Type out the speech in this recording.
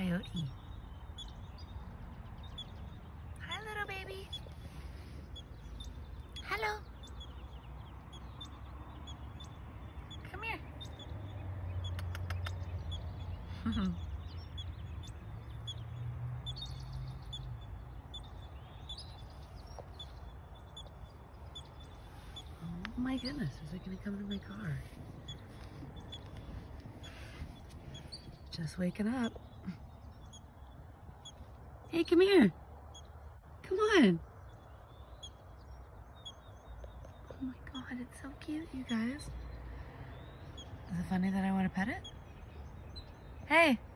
Coyote. Hi, little baby. Hello. Come here. Oh my goodness, is it gonna come to my car? Just waking up. Hey, come here. Come on. Oh my God, it's so cute, you guys. Is it funny that I want to pet it? Hey.